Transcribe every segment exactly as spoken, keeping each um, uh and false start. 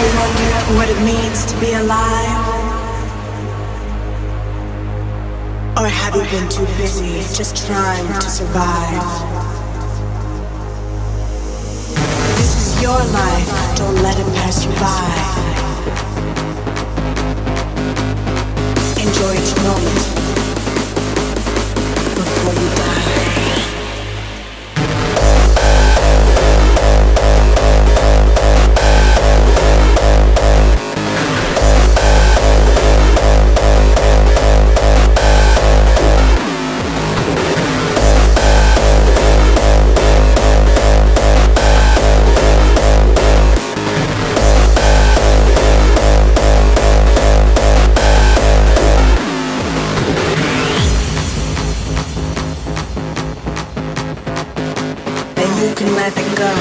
wonder what it means to be alive? Or have you been too busy just trying to survive? This is your life, don't let it pass you by. Enjoy each moment before you die. You can let it go.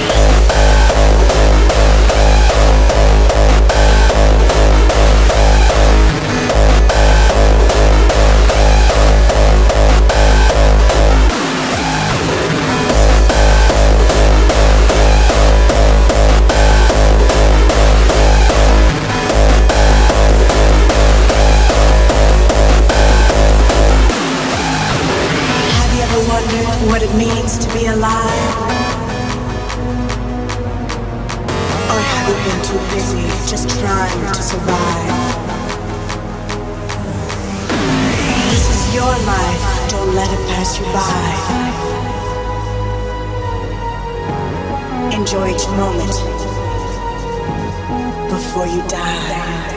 Have you ever wondered what it means to be alive? Or have you been too busy just trying to survive? This is your life, don't let it pass you by. Enjoy each moment before you die.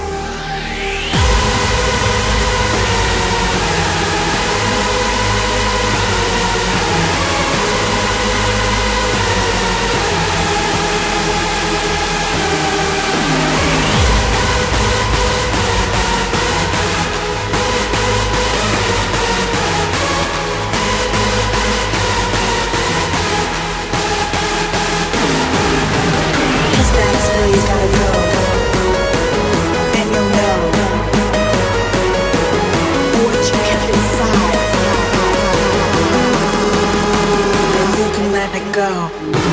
That's where you gotta go, and you'll know what you kept inside, and you can let it go.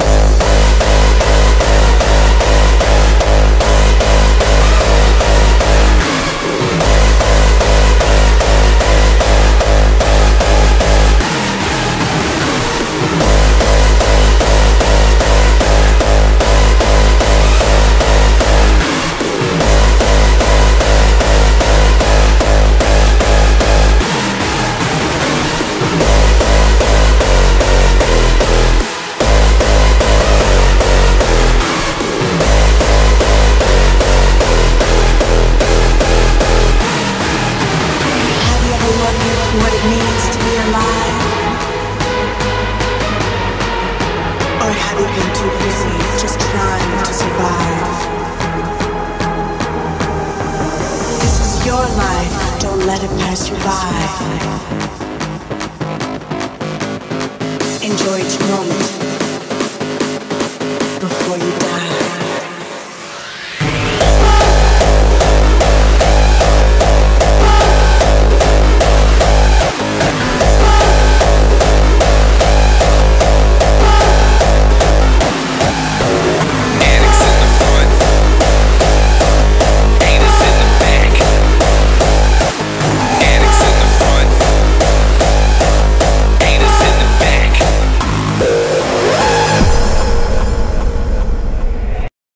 What it means to be alive? Or have you been too busy just trying to survive? This is your life, don't let it pass you by.